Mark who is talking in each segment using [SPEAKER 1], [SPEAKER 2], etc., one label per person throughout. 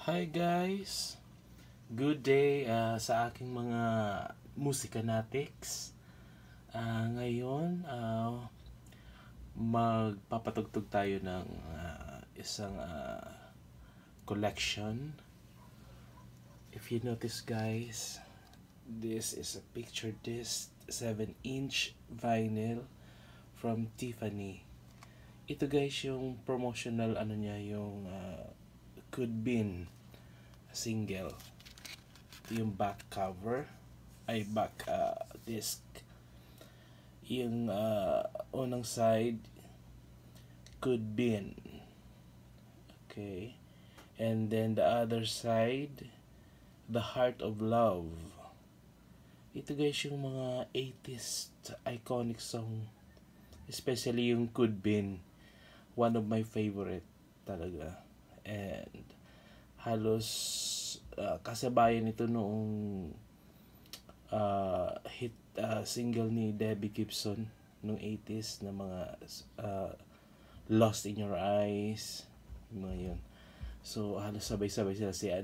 [SPEAKER 1] Hi guys! Good day sa aking mga musikanatics. Ngayon, magpapatugtog tayo ng isang collection. If you notice guys, this is a picture disc 7-inch vinyl from Tiffany. Ito guys yung promotional niya, yung Could Been single. Ito yung back cover back disc. Yung unang side, Could Been, okay, and then the other side, The Heart of Love. Ito guys yung mga 80s iconic song, especially yung Could Been, one of my favorite talaga. And halos kasabayan ito noong hit single ni Debbie Gibson noong 80s na mga Lost in Your Eyes, mga yun. So halos sabay-sabay sila,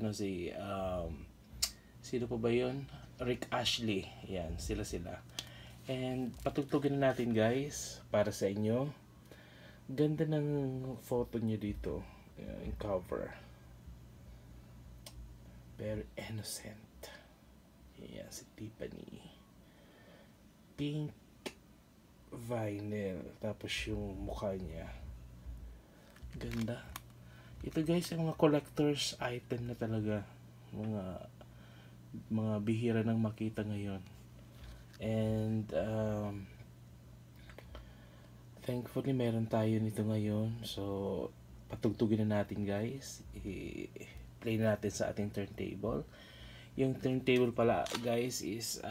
[SPEAKER 1] sino pa ba yun? Rick Ashley, yan, sila. And patugtugin na natin guys para sa inyo. Ganda ng photo niya dito, yung cover, very innocent. Yan si Tiffany, pink vinyl, tapos yung mukha niya ganda. Ito guys yung mga collectors item na talaga, mga bihira nang makita ngayon. And thankfully meron tayo nito ngayon, so patugtugin na natin guys. I-play natin sa ating turntable. Yung turntable pala guys is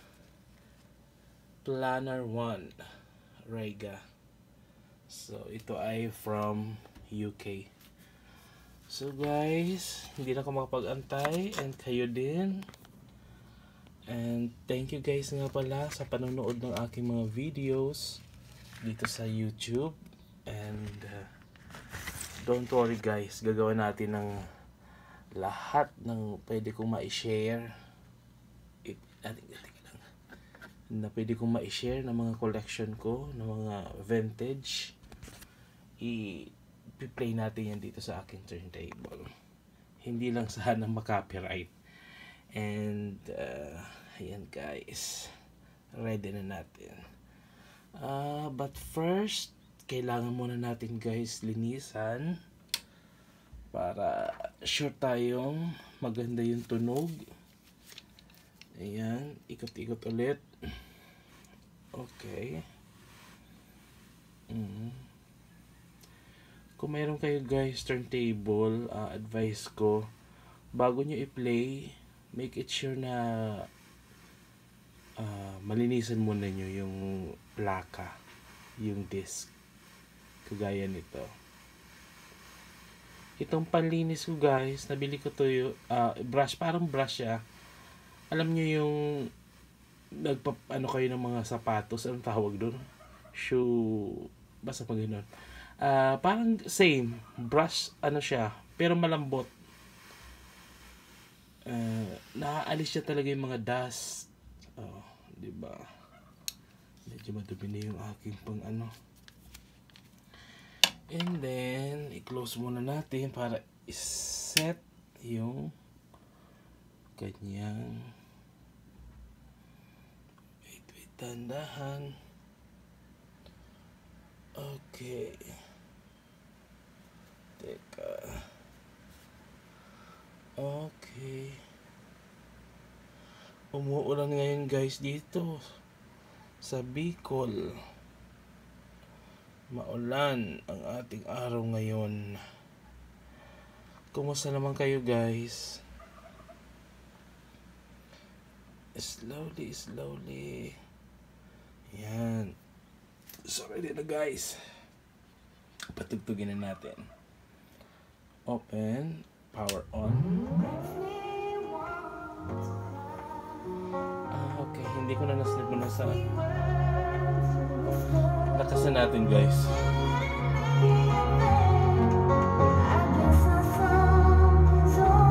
[SPEAKER 1] Planar 1 Rega. So ito ay from UK. So guys, hindi na ako makapag-antay, and kayo din. And thank you guys nga pala sa panonood ng aking mga videos dito sa YouTube. And don't worry guys, gagawin natin ng lahat ng pwede kong ma-share, na pwede kong ma-share ng mga collection ko, ng mga vintage. I-play natin yan dito sa aking turntable. Hindi lang sana maka-copyright. And ayan guys, ready na natin. But first, kailangan muna natin guys linisan para sure tayong maganda yung tunog. Ayan, ikot-ikot ulit. Okay. Kung mayroon kayo guys turntable, advice ko, bago nyo i-play, make it sure na malinisan muna nyo yung plaka, yung disc, kagaya nito. Itong panlinis ko guys, nabili ko to yung brush, parang brush siya. Alam nyo yung kayo ng mga sapatos, anong tawag doon? Shoe, basta pag gano'n. Parang same brush, siya, pero malambot. Naaalis siya talaga yung mga dust. Diba? Medyo madumi na yung aking pang And then i-close muna natin para i-set yung kanyang, wait, tandahan. Okay, teka. Okay, umuulan ngayon guys dito sa Bicol. Maulan ang ating araw ngayon. Kumusta naman kayo guys? Slowly. Yan. So ready na guys. Patugtugin na natin. Open, power on. Okay, hindi ko na naslip mo na sa lakasan natin guys.
[SPEAKER 2] I guess I found so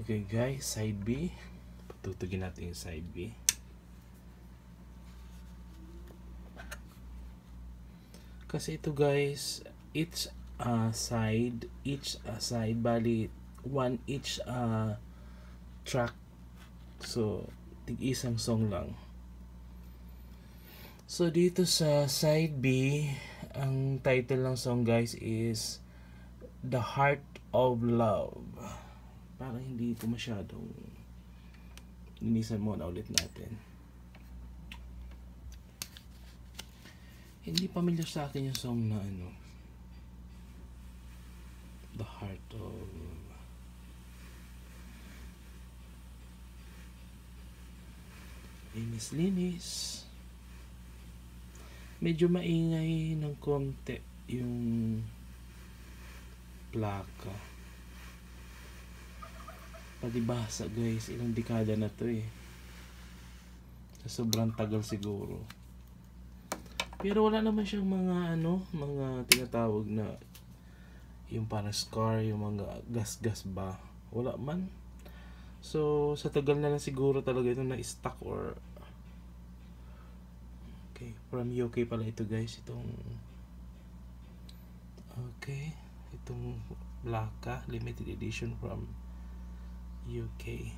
[SPEAKER 1] Okay guys, side B. Patutugin natin yung side B. Kasi ito guys, each side, bali one each track. So tig-isang song lang. So dito sa side B, ang title ng song guys is The Heart of Love. Parang hindi ko masyadong linisan muna ulit natin. Hindi familiar sa akin yung song na ano, The Heart of linis. Medyo maingay ng konti yung plaka. Palibhasa guys, ilang dekada na to eh. Sa sobrang tagal siguro. Pero wala naman siyang mga ano, mga tinatawag na yung parang scar, yung mga gas-gas ba. Wala man. So, sa tagal na lang siguro talaga ito na-stuck or... Okay, from UK pala ito guys. Itong... Okay, itong Blaka, limited edition from UK.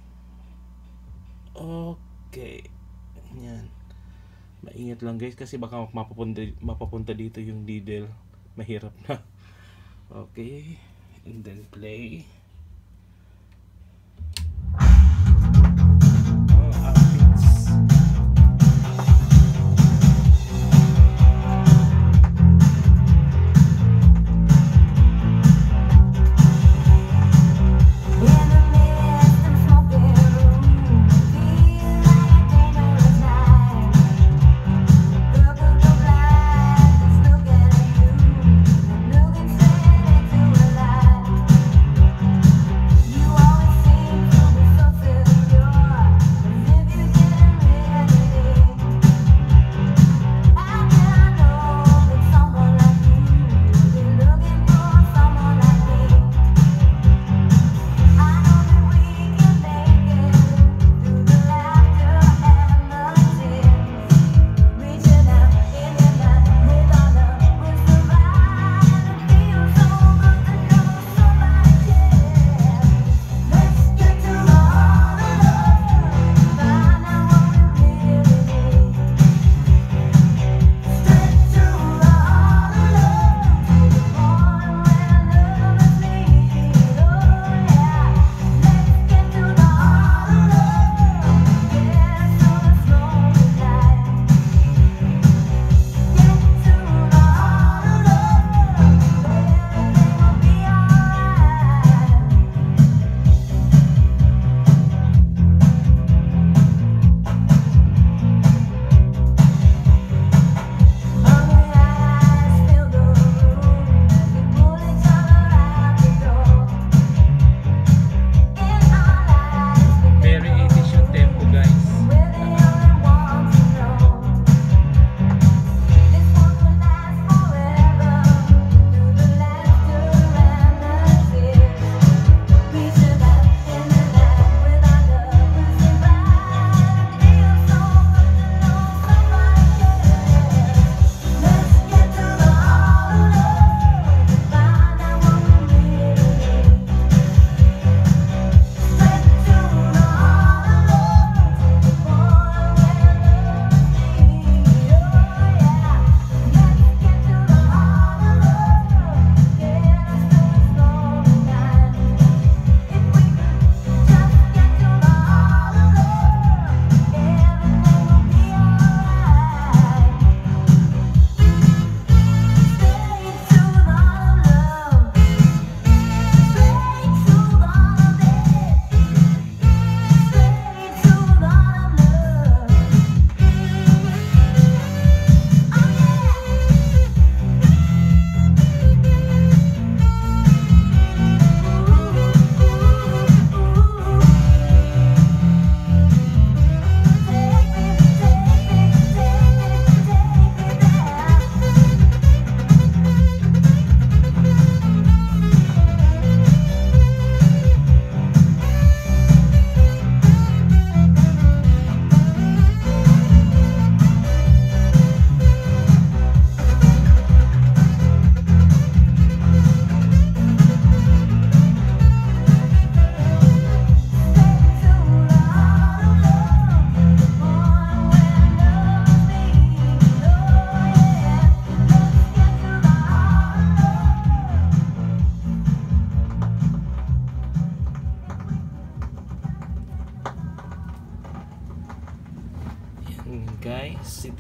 [SPEAKER 1] Okay. Yan. Maingat lang guys kasi baka mapapunta dito yung needle. Mahirap na. Okay. And then play.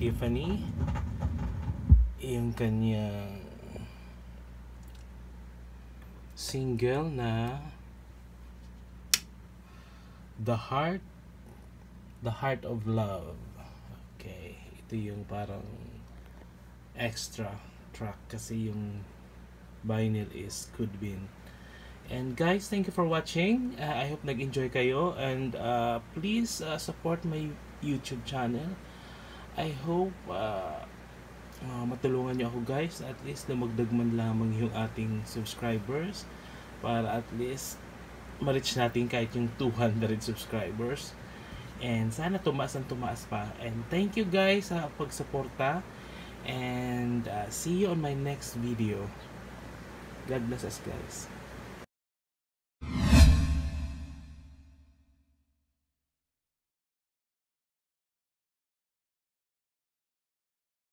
[SPEAKER 1] Tiffany. Yung kanyang single na The Heart of Love. Okay, ito yung parang extra track kasi yung vinyl is Could Win. And guys, thank you for watching. I hope nag-enjoy kayo, and please support my YouTube channel. I hope matulungan nyo ako guys, at least na magdagman lamang yung ating subscribers para at least ma-reach natin kahit yung 200 subscribers. And sana tumaas pa. And thank you guys sa pagsuporta. And see you on my next video. God bless us guys.